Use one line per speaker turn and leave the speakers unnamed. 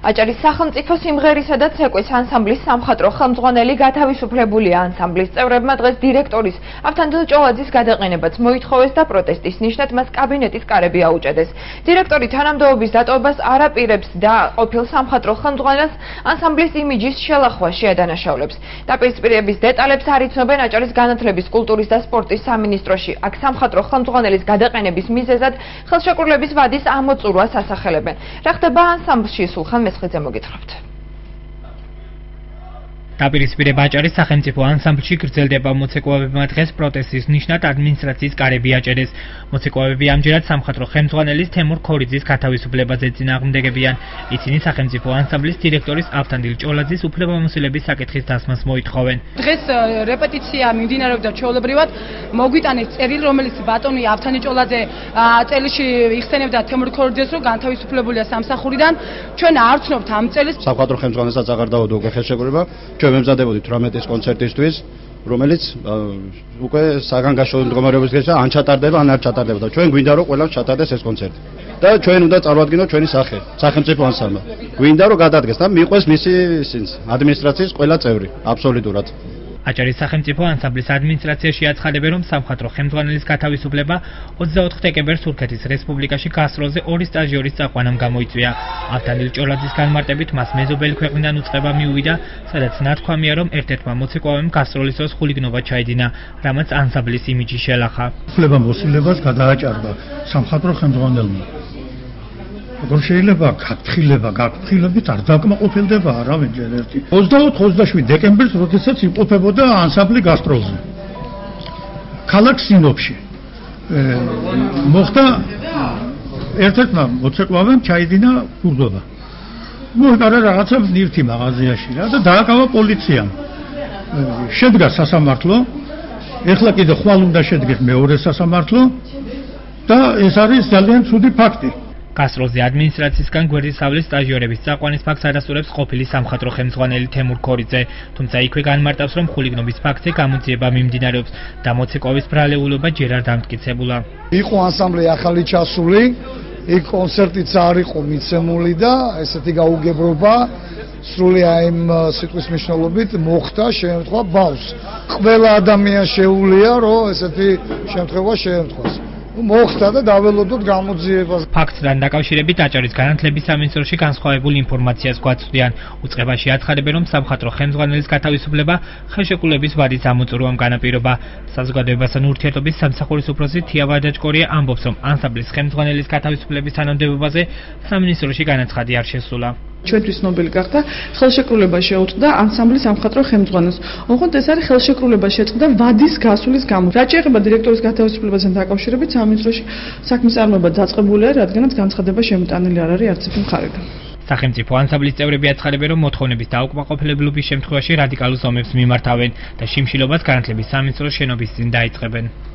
აჭარის სახელმწიფო სიმღერისა და ცეკვის ანსამბლის სამხატვრო ხელმძღვანელი გათავისუფლებულია. ანსამბლის წევრებმა დღეს დირექტორის ავთანდილ ჭოლაძის გადაყენებაც მოითხოვეს და პროტესტის ნიშნად მას კაბინეტის კარები აუჭედეს. დირექტორი თანამდებობის დატოვებას არ აპირებს და ყოფილ სამხატვრო ხელმძღვანელს ანსამბლის იმიჯის შელახვა შეადანაშაულებს. დაპირისპირების დეტალებს არ იცნობენ აჭარის განათლების, კულტურის და სპორტის სამინისტროში. აქ სამხატვრო ხელმძღვანელის გადაყენების მიზეზად ხელშეკრულების ვადის ამოწურვას ასახელებენ. რა ხდება ანსამბლში, სულხან მესხიძე მოგითხრობთ.
დაპირისპირება აჭარის სახელმწიფო ანსამბლში გრძელდება. მოცეკვავებმა დღეს პროტესტის ნიშნად ადმინისტრაციის კარები აჭერეს. მოცეკვავები ამჯერად სამხატვრო ხელმძღვანელის თემურ ქორიძის გათავისუფლებაზე წინააღმდეგებიან. ისინი სახელმწიფო ანსამბლის დირექტორის ავთანდილ ჭოლაძის უფლებამოსილების საკითხის დასმას მოითხოვენ.
დღეს რეპეტიცია მიმდინარეობდა ჩვეულებრივად. მოგვიტანეს წერილი, რომელიც ბატონი ავთანდილ ჭოლაძე წელში იხსენებდა თემურ ქორიძეს, რომ განთავისუფლებულია სამსახურიდან. ჩვენ არ ვცნობთ ამ წელს.
სამხატვრო ხელმძღვანელსაც აღარ დაუდო უკვე ხელშეკრულება. ჩვენ ვემზადებოდით 18-ის კონცერტისთვის, რომელიც უკვე საგანგაშო მდგომარეობის დღეა, ან ჩატარდება, ან არ ჩატარდება და ჩვენ გვინდა რომ ყველას ჩატარდეს ეს კონცერტი. და ჩვენ უნდა წარვადგინოთ ჩვენი სახე, სახელმწიფო ანსამბლი. გვინდა რომ გადადგეს და მიყვეს მისი ადმინისტრაციის ყველა წევრი, აბსოლუტურად.
აჭარის სახელმწიფო ანსამბლის ადმინისტრაციაში აცხადებენ, რომ სამხატვრო ხელმძღვანელის გათავისუფლება 24 დეკემბერს თურქეთის რესპუბლიკაში გასტროლზე 2 სტაჟიორის წაყვანამ გამოიწვია. ავთანდილ ჭოლაძის განმარტებით მას მეზობელი ქვეყნიდან უწყება მიუვიდა, სადაც ნათქვამია, რომ ერთ-ერთმა მოცეკვავემ გასტროლის დროს ხულიგნობა ჩაიდინა, რამაც ანსამბლის იმიჯი შელახა.
უფლებამოსილებას გადააჭარბა სამხატვრო ხელმძღვანელმა. როგორ შეიძლება გაფრთხილებით არ დაკმაყოფილდება არავინ ჯერ ერთი 24-27 დეკემბერს, როდესაც იმყოფებოდა ანსამბლი გასტროლზე. ქალაქ სინოპში მოხდა ერთ-ერთმა მოცეკვავემ ჩაიდინა გურდობა. მოიყარა რაღაცა ნივთი მაღაზიაში რა და დააკავა პოლიციამ. შედგა სასამართლო, ეხლა კიდე ხვალ უნდა შედგეს მეორე სასამართლო და ეს არის ძალიან ცუდი ფაქტი.
გასტროლზე ადმინისტრაციისგან გვერდისავლის სტაჟიორების წაყვანის ფაქტს არასწორებს ყოფილი სამხატვრო ხელმძღვანელი თემურ ქორიძე, თუმცა იქვე განმარტავს, რომ ხულიგნობის ფაქტზე გამოძიება მიმდინარეობს და მოცეკვავის ბრალეულობა ჯერ არ დამტკიცებულა.
იყო ანსამბლი ახალი ჩასული, იქ კონცერტიც არ იყო მიცემული და ესეთი გაუგებრობა სრული აიმ სიტყვის მნიშვნელობით მოხდა შემთხვევა ბავშვს. ყველა ადამიანი შეუულია, რომ ესეთი შემთხვევა შეემთხვას. მოხდა და დაველოდოთ გამოძიებას.
ფაქტთან დაკავშირებით აჭარის განათლების სამინისტროში განსხვავებულ ინფორმაციას გვაწვდიან. უწყებაში აცხადებენ, რომ სამხატვრო ხელმძღვანელის გათავისუფლება ხელშეკრულების ვადის ამოწურვამ განაპირობა. საზოგადოებასთან ურთიერთობის სამსახურის უფროსი თია ვარდაჭკორია ამბობს, რომ ანსამბლის ხელმძღვანელის გათავისუფლების თანამდებობაზე სამინისტროში განაცხადი არ შესულა.
ჩვენთვის ცნობილი გახდა ხელშეკრულება შეუწყდა ანსამბლის სამხატვრო ხელმძღვანელს. ოღონდ ეს არის ხელშეკრულება შეწყდა ვადის გასulis გამო. რაც შეეხება დირექტორის გათავისუფლებასთან დაკავშირებით სამინისტროში საქმის წარმოება დაწყებულია, რადგანაც განცხადება შემოტანილი არ არის არც ერთი მხარიდან.
სახელმწიფო ანსამბლის წევრები აცხადებენ, რომ მოთხოვნების დაუკმაყოფილებლობის შემთხვევაში რადიკალურ ზომებს მიმართავენ და შიმშილობას განათლების სამინისტროს შენობის წინ დაიწყებენ.